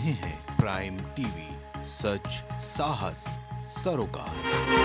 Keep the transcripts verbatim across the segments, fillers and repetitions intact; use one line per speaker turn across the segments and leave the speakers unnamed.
रहे हैं prime TV, सच साहस सरोकार।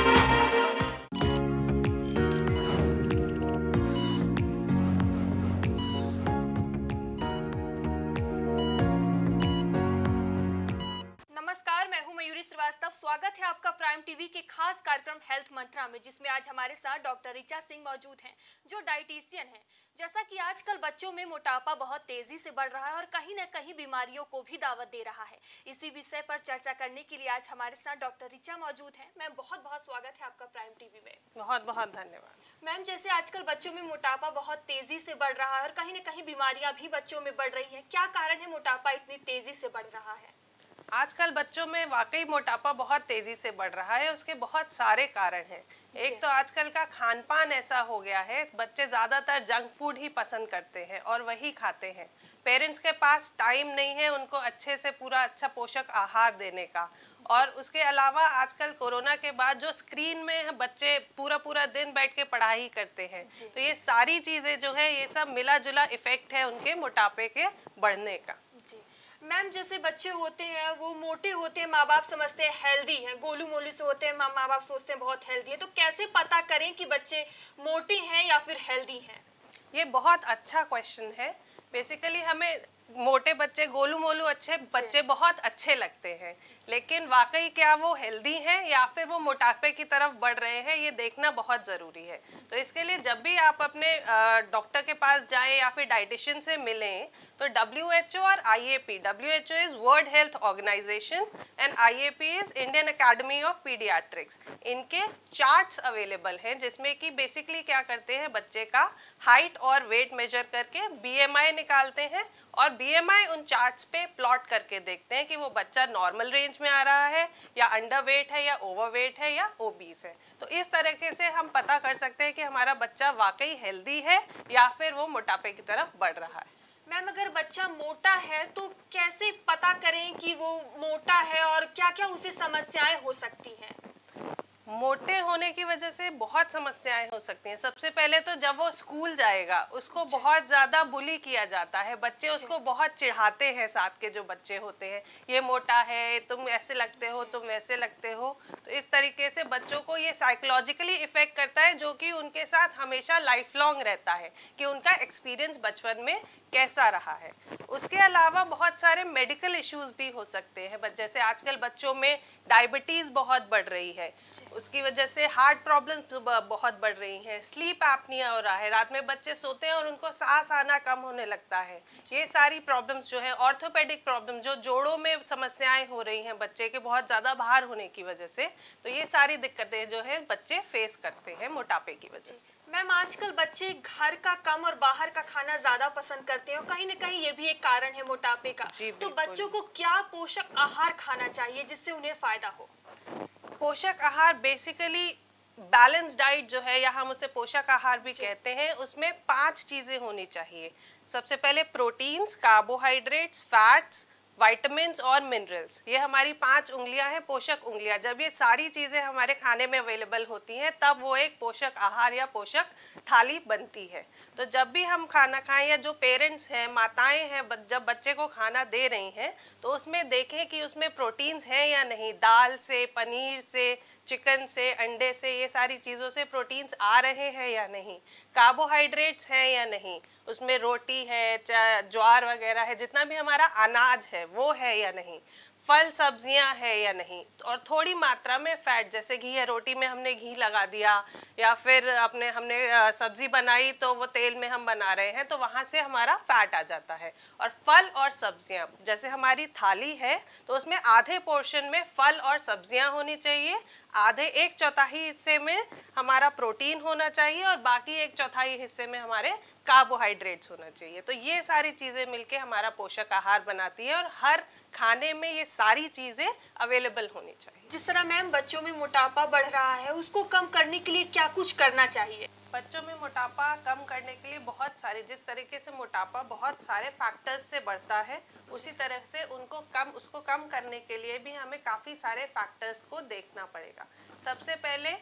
नमस्कार, मैं हूं मयूरी श्रीवास्तव। स्वागत है आपका प्राइम टीवी के खास कार्यक्रम हेल्थ मंत्रा में, जिसमें आज हमारे साथ डॉक्टर ऋचा सिंह मौजूद हैं, जो डाइटिशियन हैं। जैसा कि आजकल बच्चों में मोटापा बहुत तेजी से बढ़ रहा है और कहीं ना कहीं बीमारियों को भी दावत दे रहा है, इसी विषय पर चर्चा करने के लिए आज हमारे साथ डॉक्टर ऋचा मौजूद हैं। मैम, बहुत बहुत स्वागत है आपका प्राइम टीवी में।
बहुत बहुत धन्यवाद।
मैम, जैसे आजकल बच्चों में मोटापा बहुत तेजी से बढ़ रहा है और कहीं ना कहीं बीमारियां भी बच्चों में बढ़ रही है, क्या कारण है मोटापा इतनी तेजी से बढ़ रहा है?
आजकल बच्चों में वाकई मोटापा बहुत तेजी से बढ़ रहा है। उसके बहुत सारे कारण हैं। एक तो आजकल का खान पान ऐसा हो गया है, बच्चे ज़्यादातर जंक फूड ही पसंद करते हैं और वही खाते हैं। पेरेंट्स के पास टाइम नहीं है उनको अच्छे से पूरा अच्छा पोषक आहार देने का। और उसके अलावा आजकल कोरोना के बाद जो स्क्रीन में बच्चे पूरा पूरा दिन बैठ के पढ़ाई करते हैं, तो ये सारी चीज़ें जो है ये सब मिला जुला इफेक्ट है उनके मोटापे के बढ़ने का।
जी मैम, जैसे बच्चे होते हैं वो मोटे होते हैं, माँ बाप समझते हैं हेल्दी हैं, गोलू मोलू से होते हैं, माँ माँ बाप सोचते हैं बहुत हेल्दी है, तो कैसे पता करें कि बच्चे मोटे हैं या फिर हेल्दी हैं?
ये बहुत अच्छा क्वेश्चन है। बेसिकली हमें मोटे बच्चे, गोलू मोलू अच्छे बच्चे बहुत अच्छे लगते हैं, लेकिन वाकई क्या वो हेल्दी हैं या फिर वो मोटापे की तरफ बढ़ रहे हैं, ये देखना बहुत ज़रूरी है। तो इसके लिए जब भी आप अपने डॉक्टर के पास जाएं या फिर डाइटिशियन से मिलें, तो डब्ल्यू एच ओ और I A P, W H O is world health organisation and I A P is Indian academy of paediatrics, इनके चार्ट्स अवेलेबल हैं जिसमें कि बेसिकली क्या करते हैं, बच्चे का हाइट और वेट मेजर करके बी एम आई निकालते हैं और बी एम आई उन चार्ट्स पे प्लॉट करके देखते हैं कि वो बच्चा नॉर्मल रेंज में आ रहा है या अंडर वेट है या ओवर वेट है या ओबीस है। तो इस तरीके से हम पता कर सकते हैं कि हमारा बच्चा वाकई हेल्दी है या फिर वो मोटापे की तरफ बढ़ रहा है।
मैम, अगर बच्चा मोटा है तो कैसे पता करें कि वो मोटा है और क्या क्या उसे समस्याएं हो सकती हैं?
मोटे होने की वजह से बहुत समस्याएं हो सकती हैं। सबसे पहले तो जब वो स्कूल जाएगा उसको बहुत ज़्यादा बुली किया जाता है, बच्चे उसको बहुत चिढ़ाते हैं, साथ के जो बच्चे होते हैं, ये मोटा है, तुम ऐसे लगते हो, तुम वैसे लगते हो। तो इस तरीके से बच्चों को ये साइकोलॉजिकली इफेक्ट करता है, जो कि उनके साथ हमेशा लाइफ लॉन्ग रहता है कि उनका एक्सपीरियंस बचपन में कैसा रहा है। उसके अलावा बहुत सारे मेडिकल इश्यूज भी हो सकते हैं, जैसे आजकल बच्चों में डायबिटीज़ बहुत बढ़ रही है, उसकी वजह से हार्ट प्रॉब्लम्स बहुत बढ़ रही हैं, स्लीप एपनिया हो रहा है, रात में बच्चे सोते हैं और उनको सांस आना कम होने लगता है। ये सारी प्रॉब्लम्स जो है, ऑर्थोपेडिक प्रॉब्लम, जो जोड़ों में समस्याएं हो रही हैं बच्चे के बहुत ज़्यादा भार होने की वजह से, तो ये सारी दिक्कतें जो है बच्चे फेस करते हैं मोटापे की वजह से।
मैम, आजकल बच्चे घर का कम और बाहर का खाना ज़्यादा पसंद करते हैं और कहीं ना कहीं ये भी एक कारण है मोटापे का। तो बच्चों को क्या पोषक आहार खाना चाहिए जिससे उन्हें फायदा हो?
पोषक आहार बेसिकली बैलेंस डाइट जो है, या हम उसे पोषक आहार भी कहते हैं, उसमें पांच चीज़ें होनी चाहिए। सबसे पहले प्रोटीन्स, कार्बोहाइड्रेट्स, फैट्स, विटामिन्स और मिनरल्स। ये हमारी पांच उंगलियां हैं, पोषक उंगलियां। जब ये सारी चीज़ें हमारे खाने में अवेलेबल होती हैं तब वो एक पोषक आहार या पोषक थाली बनती है। तो जब भी हम खाना खाएं, या जो पेरेंट्स हैं, माताएं हैं, जब बच्चे को खाना दे रही हैं तो उसमें देखें कि उसमें प्रोटीन्स हैं या नहीं। दाल से, पनीर से, चिकन से, अंडे से, ये सारी चीज़ों से प्रोटीन्स आ रहे हैं या नहीं। कार्बोहाइड्रेट्स हैं या नहीं, उसमें रोटी है, ज्वार वगैरह है, जितना भी हमारा अनाज है वो है या नहीं। फल सब्जियां है या नहीं। और थोड़ी मात्रा में फैट, जैसे घी है, रोटी में हमने घी लगा दिया या फिर अपने हमने सब्जी बनाई तो वो तेल में हम बना रहे हैं, तो वहाँ से हमारा फैट आ जाता है। और फल और सब्जियां, जैसे हमारी थाली है तो उसमें आधे पोर्शन में फल और सब्जियां होनी चाहिए, आधे एक चौथाई हिस्से में हमारा प्रोटीन होना चाहिए और बाकी एक चौथाई हिस्से में हमारे कार्बोहाइड्रेट्स होना चाहिए। तो ये सारी चीज़ें मिलके हमारा पोषक आहार बनाती है और हर खाने में ये सारी चीज़ें अवेलेबल होनी चाहिए।
जिस तरह मैम बच्चों में मोटापा बढ़ रहा है, उसको कम करने के लिए क्या कुछ करना चाहिए?
बच्चों में मोटापा कम करने के लिए बहुत सारे, जिस तरीके से मोटापा बहुत सारे फैक्टर्स से बढ़ता है, उसी तरह से उनको कम उसको कम करने के लिए भी हमें काफ़ी सारे फैक्टर्स को देखना पड़ेगा। सबसे पहले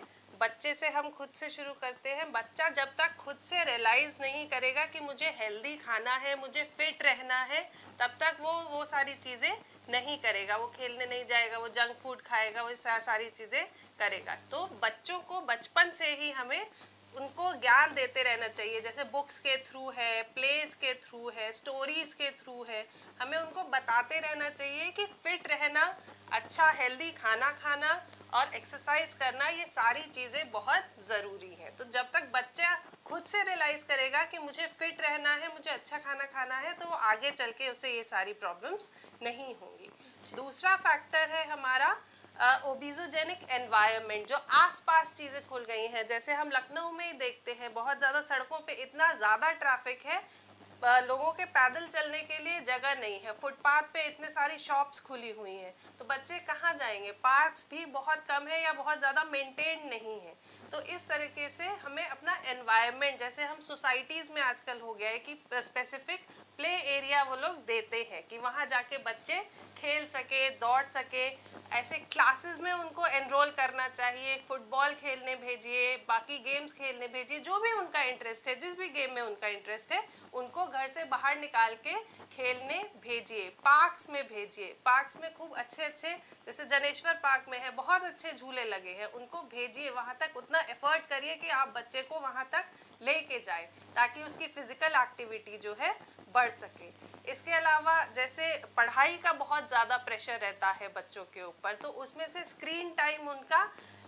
बच्चे से हम खुद से शुरू करते हैं। बच्चा जब तक खुद से रियलाइज नहीं करेगा कि मुझे हेल्दी खाना है, मुझे फिट रहना है, तब तक वो वो सारी चीज़ें नहीं करेगा। वो खेलने नहीं जाएगा, वो जंक फूड खाएगा, वो सारी चीज़ें करेगा। तो बच्चों को बचपन से ही हमें उनको ज्ञान देते रहना चाहिए, जैसे बुक्स के थ्रू है, प्लेस के थ्रू है, स्टोरीज के थ्रू है। हमें उनको बताते रहना चाहिए कि फिट रहना, अच्छा हेल्दी खाना खाना और एक्सरसाइज करना, ये सारी चीज़ें बहुत ज़रूरी है। तो जब तक बच्चा खुद से रियलाइज़ करेगा कि मुझे फिट रहना है, मुझे अच्छा खाना खाना है, तो वो आगे चल के उसे ये सारी प्रॉब्लम्स नहीं होंगी। दूसरा फैक्टर है हमारा ओबिजोजेनिक एनवायरनमेंट, जो आसपास चीज़ें खुल गई हैं। जैसे हम लखनऊ में ही देखते हैं, बहुत ज़्यादा सड़कों पे इतना ज़्यादा ट्रैफिक है, लोगों के पैदल चलने के लिए जगह नहीं है, फुटपाथ पे इतने सारी शॉप्स खुली हुई हैं, तो बच्चे कहाँ जाएंगे? पार्क्स भी बहुत कम है या बहुत ज़्यादा मेंटेन नहीं है। तो इस तरीके से हमें अपना एनवायरनमेंट, जैसे हम सोसाइटीज़ में आजकल हो गया है कि स्पेसिफिक प्ले एरिया वो लोग देते हैं कि वहाँ जाके बच्चे खेल सके, दौड़ सके। ऐसे क्लासेस में उनको एनरोल करना चाहिए, फुटबॉल खेलने भेजिए, बाकी गेम्स खेलने भेजिए, जो भी उनका इंटरेस्ट है, जिस भी गेम में उनका इंटरेस्ट है उनको घर से बाहर निकाल के खेलने भेजिए। पार्क्स में भेजिए, पार्क्स में खूब अच्छे अच्छे, जैसे जनेश्वर पार्क में है, बहुत अच्छे झूले लगे हैं, उनको भेजिए वहाँ तक। उतना एफर्ट करिए कि आप बच्चे को वहाँ तक लेके जाएं, ताकि उसकी फिजिकल एक्टिविटी जो है बढ़ सके। इसके अलावा जैसे पढ़ाई का बहुत ज़्यादा प्रेशर रहता है बच्चों के ऊपर, तो उसमें से स्क्रीन टाइम उनका,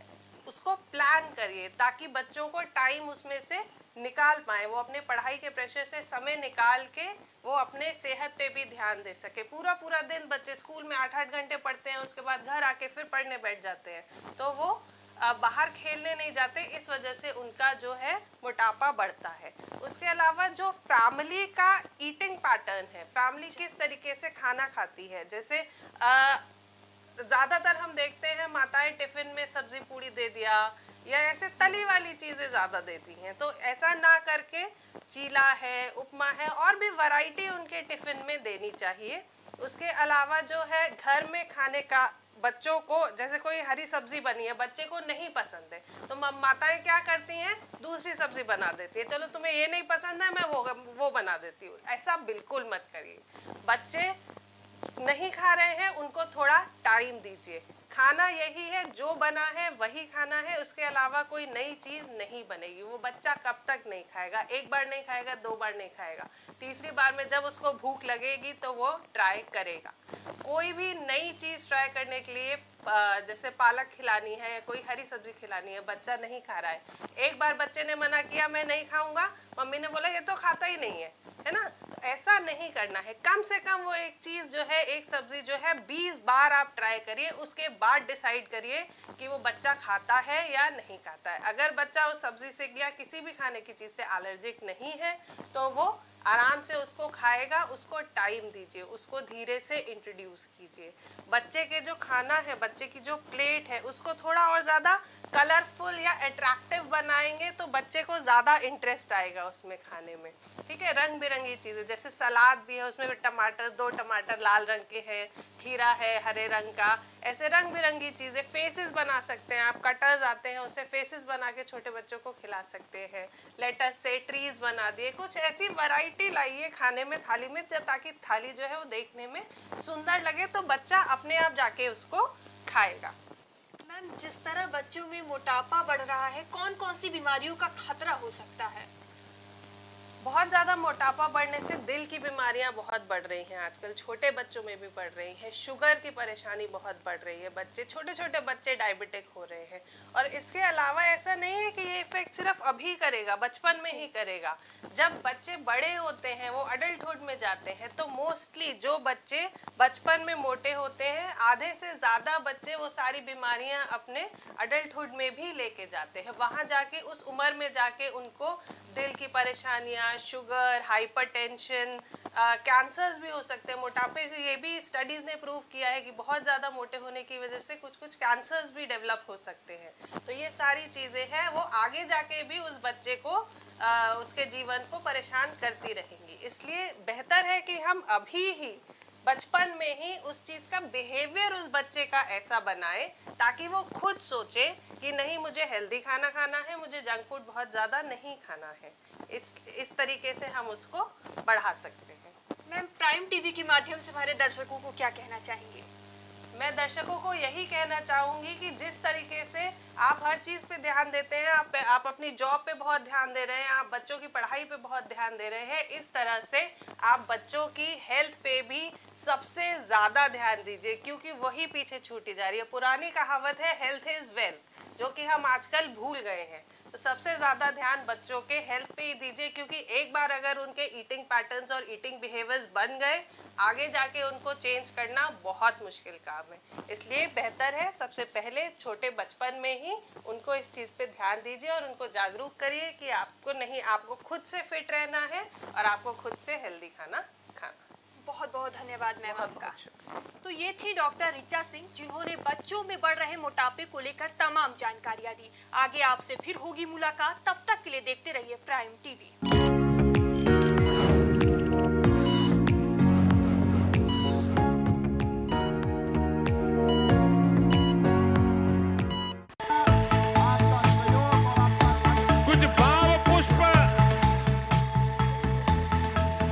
उसको प्लान करिए ताकि बच्चों को टाइम उसमें से निकाल पाए, वो अपने पढ़ाई के प्रेशर से समय निकाल के वो अपने सेहत पे भी ध्यान दे सके। पूरा पूरा दिन बच्चे स्कूल में आठ आठ घंटे पढ़ते हैं, उसके बाद घर आके फिर पढ़ने बैठ जाते हैं, तो वो बाहर खेलने नहीं जाते, इस वजह से उनका जो है मोटापा बढ़ता है। उसके अलावा जो फैमिली का ईटिंग पैटर्न है, फैमिली किस तरीके से खाना खाती है, जैसे ज़्यादातर हम देखते हैं माताएं टिफ़िन में सब्जी पूड़ी दे दिया या ऐसे तली वाली चीज़ें ज़्यादा देती हैं, तो ऐसा ना करके चीला है, उपमा है, और भी वैरायटी उनके टिफ़िन में देनी चाहिए। उसके अलावा जो है घर में खाने का, बच्चों को जैसे कोई हरी सब्जी बनी है, बच्चे को नहीं पसंद है, तो माताएं क्या करती हैं, दूसरी सब्जी बना देती है, चलो तुम्हें ये नहीं पसंद है, मैं वो वो बना देती हूँ। ऐसा बिल्कुल मत करिए। बच्चे नहीं खा रहे हैं, उनको थोड़ा टाइम दीजिए। खाना यही है, जो बना है वही खाना है, उसके अलावा कोई नई चीज़ नहीं बनेगी। वो बच्चा कब तक नहीं खाएगा? एक बार नहीं खाएगा, दो बार नहीं खाएगा, तीसरी बार में जब उसको भूख लगेगी तो वो ट्राई करेगा। कोई भी नई चीज़ ट्राई करने के लिए, जैसे पालक खिलानी है या कोई हरी सब्जी खिलानी है, बच्चा नहीं खा रहा है, एक बार बच्चे ने मना किया मैं नहीं खाऊंगा, मम्मी ने बोला ये तो खाता ही नहीं है, है ना, तो ऐसा नहीं करना है। कम से कम वो एक चीज़ जो है, एक सब्जी जो है बीस बार आप ट्राई करिए, उसके बाद डिसाइड करिए कि वो बच्चा खाता है या नहीं खाता है। अगर बच्चा उस सब्जी से या किसी भी खाने की चीज़ से एलर्जिक नहीं है तो वो आराम से उसको खाएगा। उसको टाइम दीजिए, उसको धीरे से इंट्रोड्यूस कीजिए। बच्चे के जो खाना है, बच्चे की जो प्लेट है, उसको थोड़ा और ज़्यादा कलरफुल या अट्रैक्टिव बनाएंगे तो बच्चे को ज़्यादा इंटरेस्ट आएगा उसमें खाने में। ठीक है, रंग बिरंगी चीज़ें, जैसे सलाद भी है, उसमें भी टमाटर, दो टमाटर लाल रंग के हैं, खीरा है हरे रंग का, ऐसे रंग बिरंगी चीज़ें। फेसेस बना सकते हैं आप, कटर्स आते हैं, उससे फेसेस बना के छोटे बच्चों को खिला सकते हैं। लेटस से ट्रीज बना दिए, कुछ ऐसी वैरायटी लाइए खाने में, थाली में, ताकि थाली जो है वो देखने में सुंदर लगे, तो बच्चा अपने आप जाके उसको खाएगा।
मैम, जिस तरह बच्चों में मोटापा बढ़ रहा है, कौन कौन सी बीमारियों का खतरा हो सकता है?
बहुत ज़्यादा मोटापा बढ़ने से दिल की बीमारियां बहुत बढ़ रही हैं आजकल, छोटे बच्चों में भी बढ़ रही है। शुगर की परेशानी बहुत बढ़ रही है, बच्चे, छोटे छोटे बच्चे डायबिटिक हो रहे हैं। और इसके अलावा ऐसा नहीं है कि ये इफेक्ट सिर्फ अभी करेगा, बचपन में ही करेगा। जब बच्चे बड़े होते हैं, वो अडल्टहुड में जाते हैं, तो मोस्टली जो बच्चे बचपन में मोटे होते हैं, आधे से ज़्यादा बच्चे वो सारी बीमारियाँ अपने अडल्टहुड में भी लेके जाते हैं। वहाँ जाके, उस उम्र में जाके उनको दिल की परेशानियाँ, शुगर, हाइपरटेंशन, कैंसर्स भी हो सकते हैं मोटापे से। ये भी स्टडीज़ ने प्रूव किया है कि बहुत ज़्यादा मोटे होने की वजह से कुछ कुछ कैंसर्स भी डेवलप हो सकते हैं। तो ये सारी चीज़ें हैं, वो आगे जाके भी उस बच्चे को, आ, उसके जीवन को परेशान करती रहेंगी। इसलिए बेहतर है कि हम अभी ही बचपन में ही उस चीज का बिहेवियर उस बच्चे का ऐसा बनाए ताकि वो खुद सोचे कि नहीं, मुझे हेल्दी खाना खाना है, मुझे जंक फूड बहुत ज्यादा नहीं खाना है। इस इस तरीके से हम उसको बढ़ा सकते हैं।
मैम, प्राइम टीवी के माध्यम से हमारे दर्शकों को क्या कहना चाहेंगे?
मैं दर्शकों को यही कहना चाहूंगी कि जिस तरीके से आप हर चीज़ पे ध्यान देते हैं, आप आप अपनी जॉब पे बहुत ध्यान दे रहे हैं, आप बच्चों की पढ़ाई पे बहुत ध्यान दे रहे हैं, इस तरह से आप बच्चों की हेल्थ पे भी सबसे ज़्यादा ध्यान दीजिए, क्योंकि वही पीछे छूटी जा रही है। पुरानी कहावत है हेल्थ इज़ वेल्थ, जो कि हम आजकल भूल गए हैं। तो सबसे ज़्यादा ध्यान बच्चों के हेल्थ पे ही दीजिए, क्योंकि एक बार अगर उनके ईटिंग पैटर्न्स और ईटिंग बिहेवियर्स बन गए, आगे जाके उनको चेंज करना बहुत मुश्किल काम है। इसलिए बेहतर है सबसे पहले छोटे बचपन में ही उनको इस चीज़ पे ध्यान दीजिए और उनको जागरूक करिए कि आपको नहीं, आपको खुद से फिट रहना है और आपको खुद से हेल्दी खाना खाना।
बहुत बहुत धन्यवाद मैम आपका। तो ये थी डॉक्टर ऋचा सिंह, जिन्होंने बच्चों में बढ़ रहे मोटापे को लेकर तमाम जानकारियां दी। आगे आपसे फिर होगी मुलाकात, तब तक के लिए देखते रहिए प्राइम टीवी।